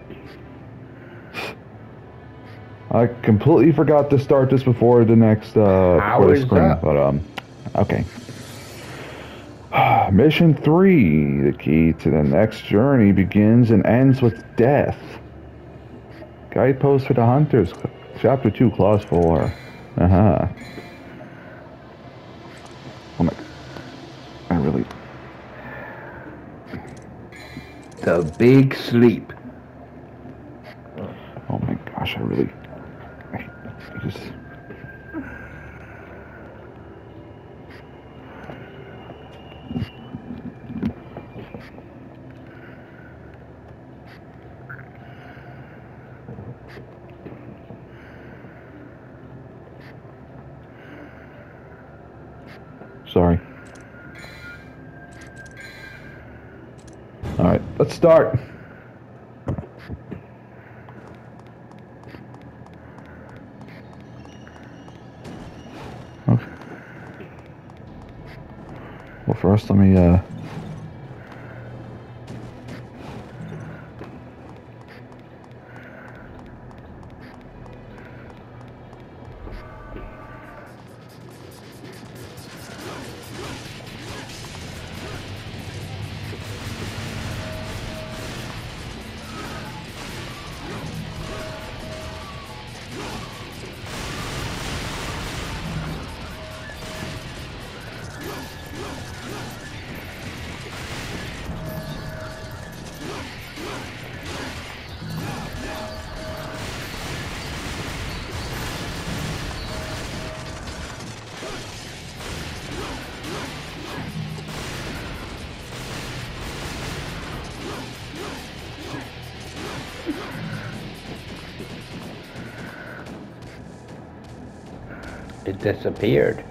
I completely forgot to start this before the next before the screen, that? but okay. Mission 3. The key to the next journey begins and ends with death. Guidepost for the hunters. Chapter 2, Clause 4. Uh-huh. Oh my... I really... The big sleep. Oh my gosh, I really... I just... Sorry. Alright, let's start. Okay. Well, first let me, It disappeared.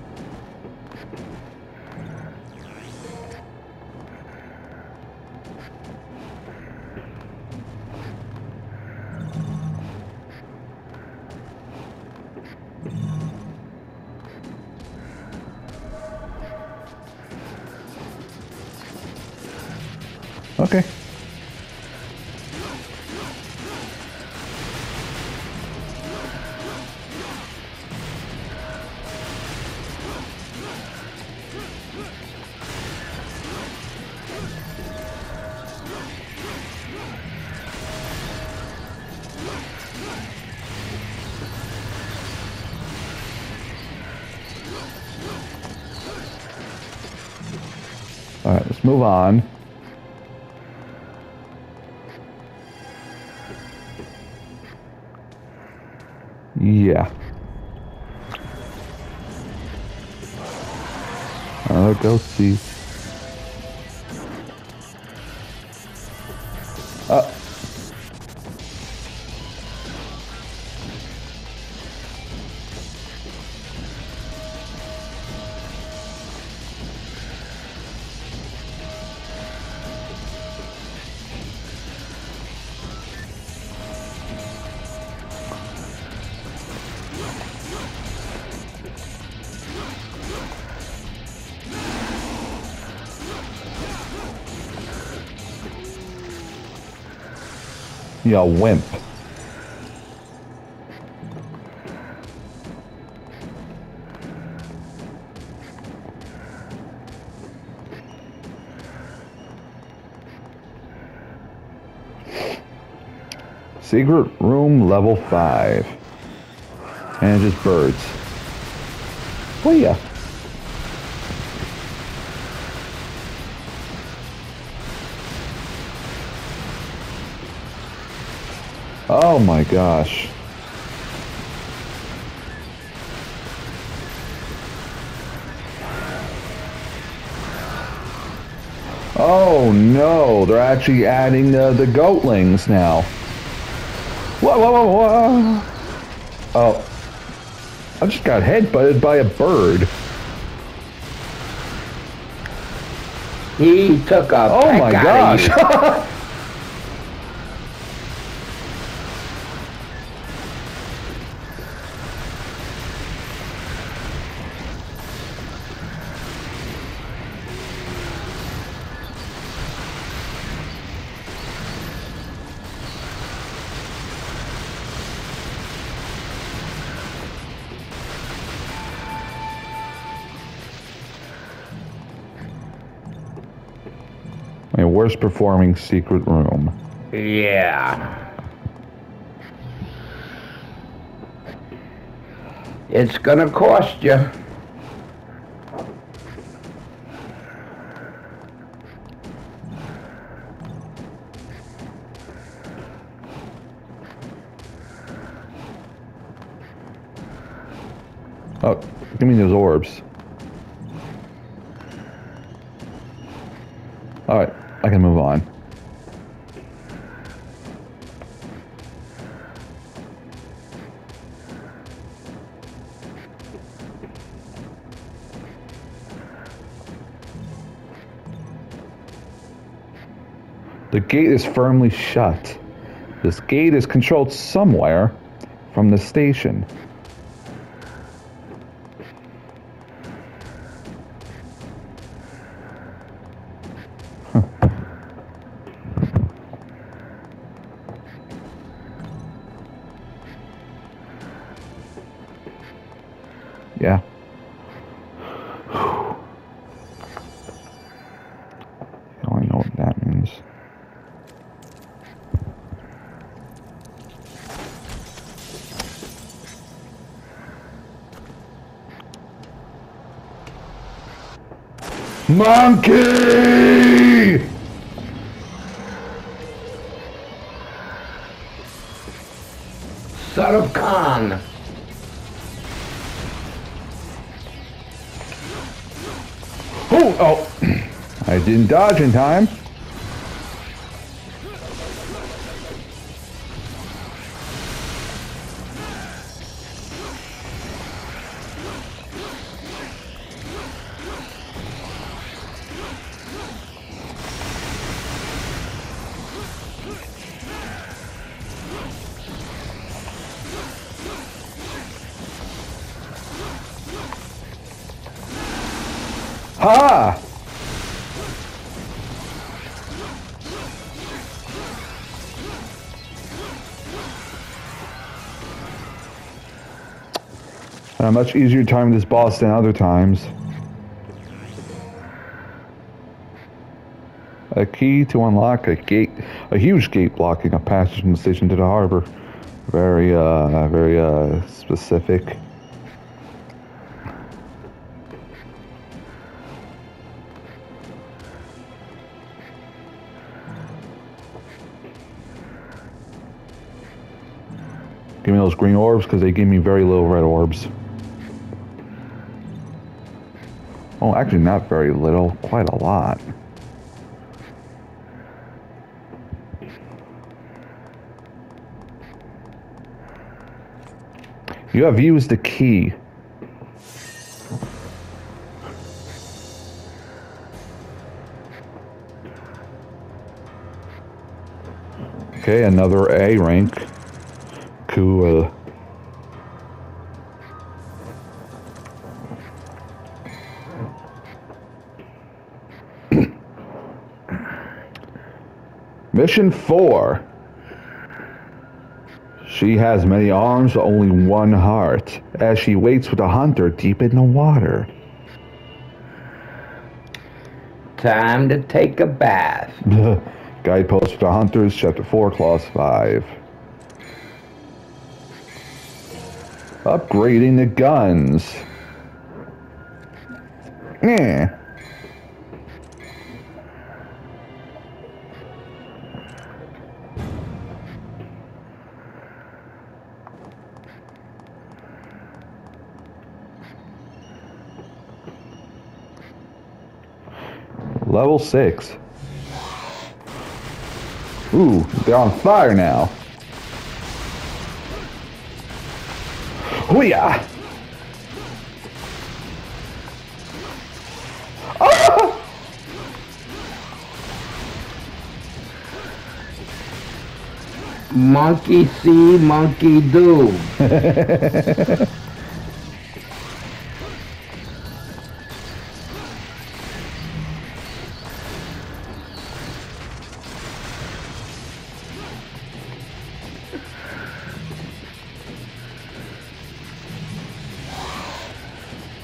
okay. Alright, let's move on. Yeah. Go see. You wimp. Secret room level 5. And just birds. Oh yeah. Oh my gosh. Oh no, they're actually adding the goatlings now. Whoa, whoa, whoa, whoa. Oh. I just got headbutted by a bird. He took a Oh my gosh. worst performing secret room. Yeah. It's gonna cost you. Oh, give me those orbs. Alright, I can move on. The gate is firmly shut. This gate is controlled somewhere from the station. Yeah. I don't know what that means. Monkey! Son of Khan. Oh! I didn't dodge in time. Ha! A much easier time this boss than other times. A key to unlock a gate, a huge gate blocking a passage from the station to the harbor. Very specific. Give me those green orbs because they give me very little red orbs. Oh, actually not very little, quite a lot. You have used the key. Okay, another A rank. Cool. Mission 4. She has many arms, but only one heart, as she waits with a hunter deep in the water. Time to take a bath. Guidepost for the Hunters, Chapter 4, Clause 5. Upgrading the guns. Yeah. Level 6. Ooh, they're on fire now. Hoo-yah! Ah! Monkey see, monkey do.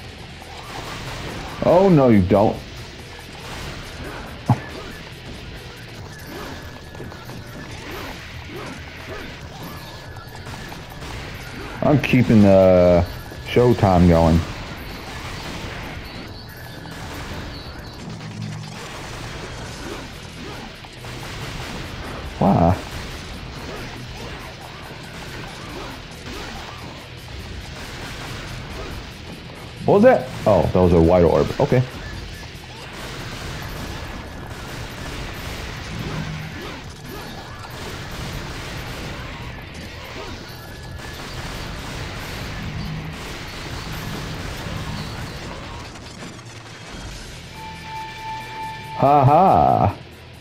Oh, no, you don't. I'm keeping the showtime going. Wow. What was that? Oh, that was a white orb. Okay. Ha ha.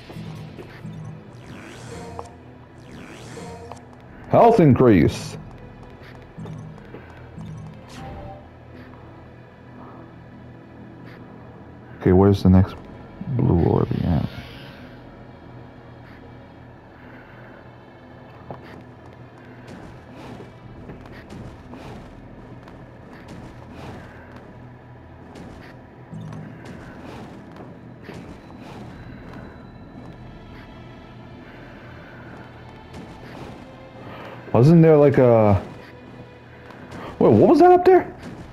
Health increase. Okay, where's the next blue orb at? Wasn't there like a... Wait, what was that up there?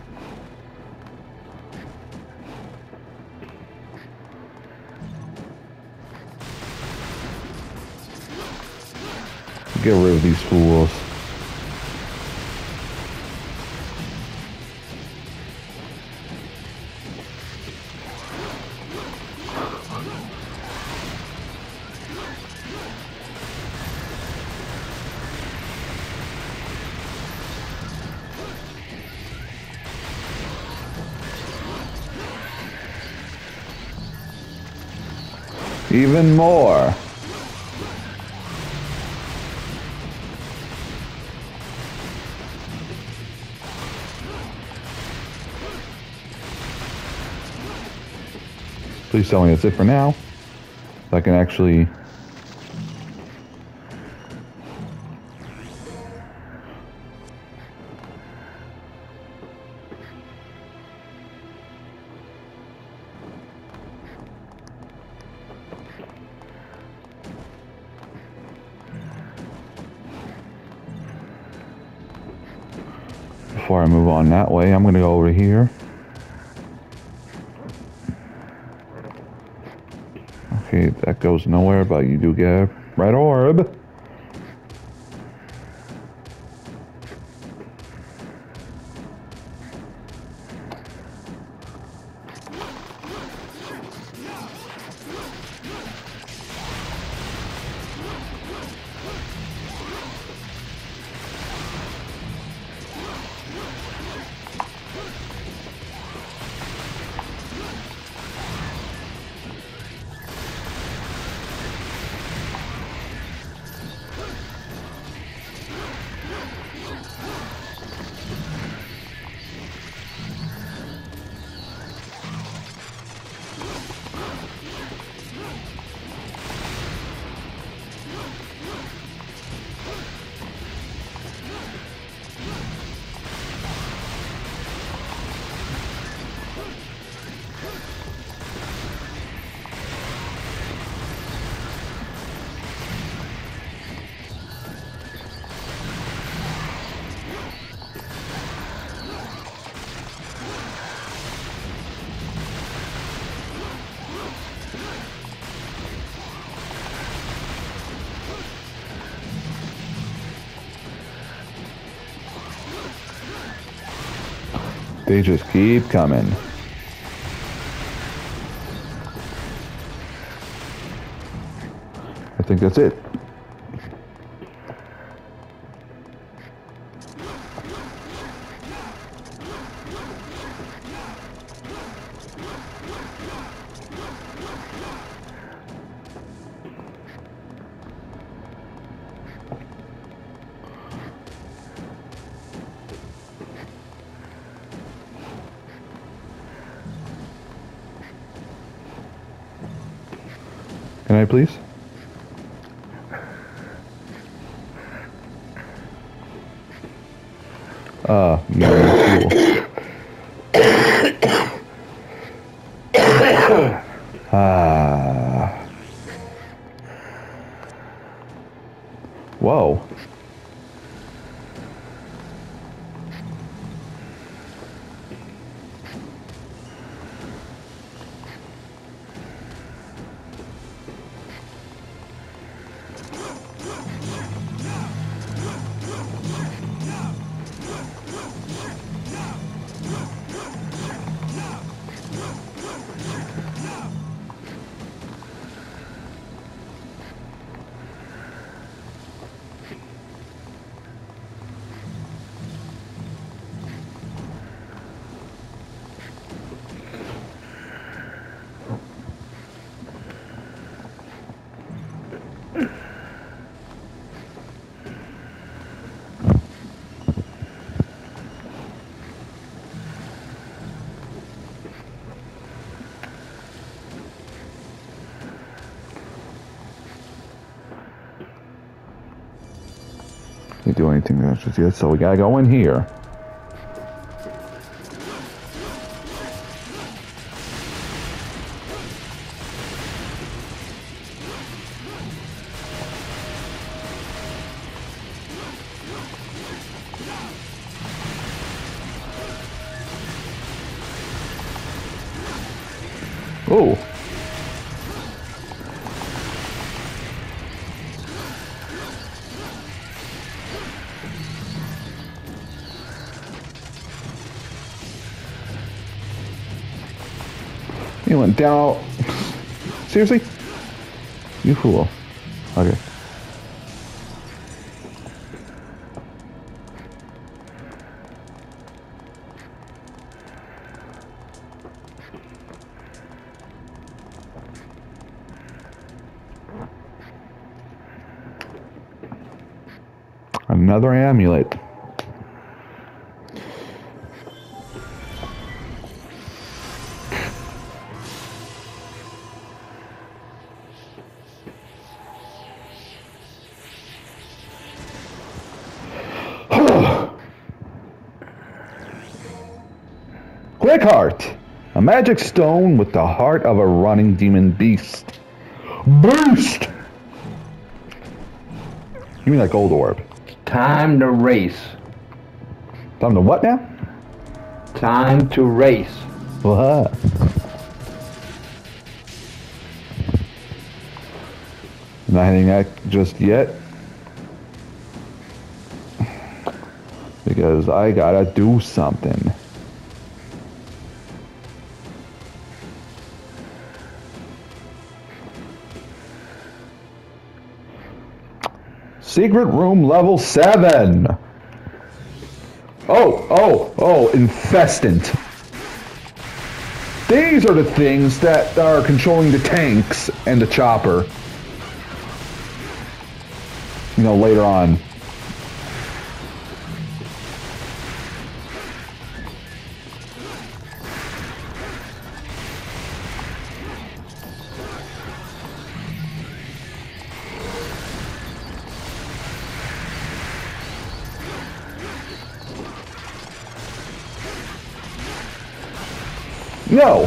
Get rid of these fools. Even more. Please tell me that's it for now. So I can actually... Before I move on that way, I'm going to go over here. Okay, that goes nowhere, but you do get a red orb. They just keep coming. I think that's it. Can I please? Yeah, cool. Whoa. Can't do anything that's just yet, so we gotta go in here. Oh. He went down. Seriously? You fool. Okay. Another amulet. Quick Heart! A magic stone with the heart of a running demon beast. Boost! You mean that gold orb? Time to race. Time to what now? Time to race. What? Not hitting that just yet. Because I gotta do something. Secret room level 7. Oh, infestant. These are the things that are controlling the tanks and the chopper. You know, later on. No!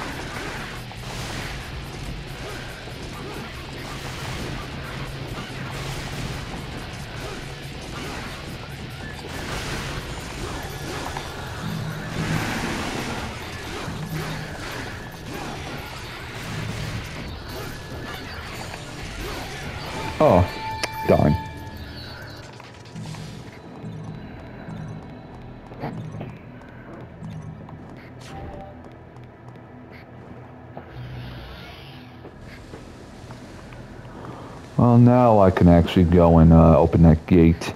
Oh, darn. Well, now I can actually go and open that gate.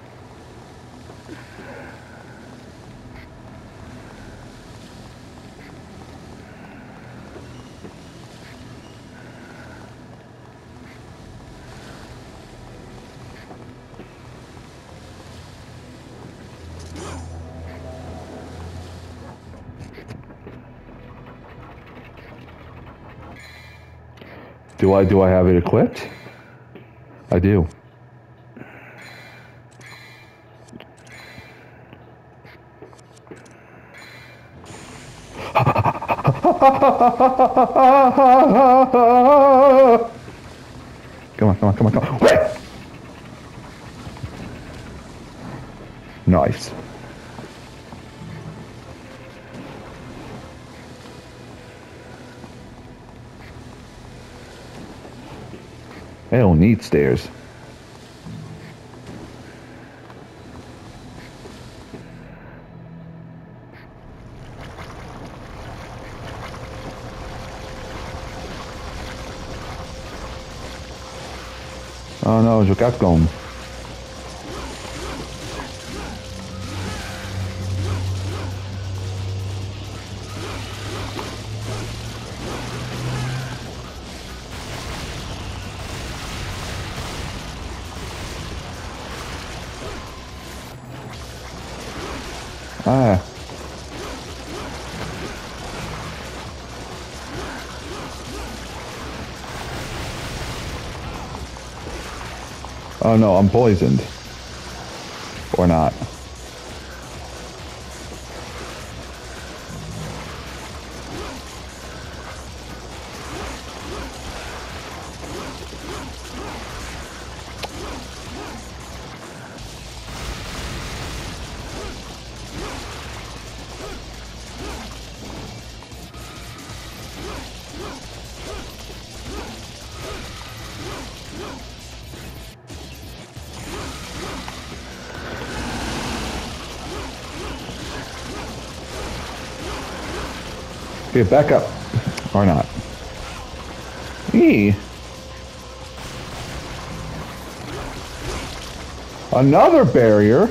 Do I have it equipped? I do. Come on. Wait! Nice. I don't need stairs. Oh no, je gaat komen. Ah. Oh no, I'm poisoned. Or not. Okay, back up. Or not. Eee. Another barrier.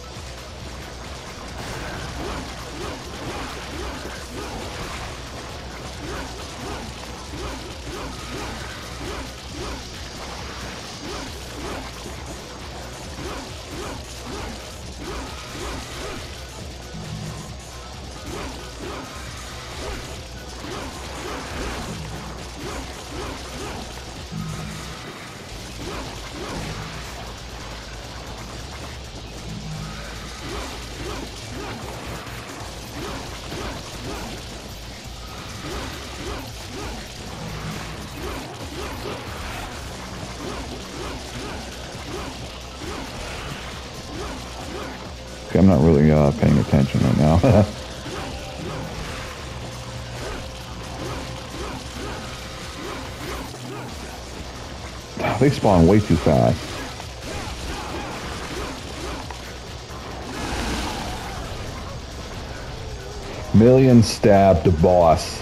Okay, I'm not really paying attention right now. They spawn way too fast. Million stabbed the boss.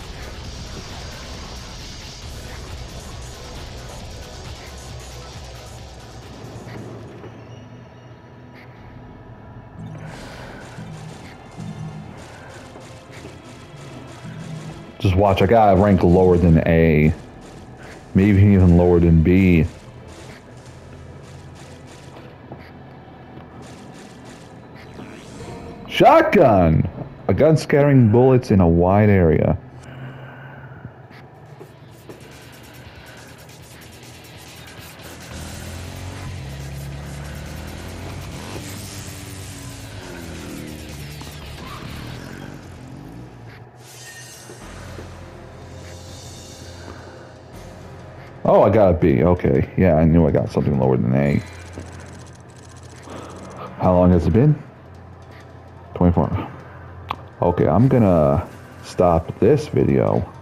Just watch, I got a rank lower than A. Maybe even lower than B. Shotgun! A gun scattering bullets in a wide area. Oh, I got a B. Okay. Yeah, I knew I got something lower than A. How long has it been? 24. Okay, I'm gonna stop this video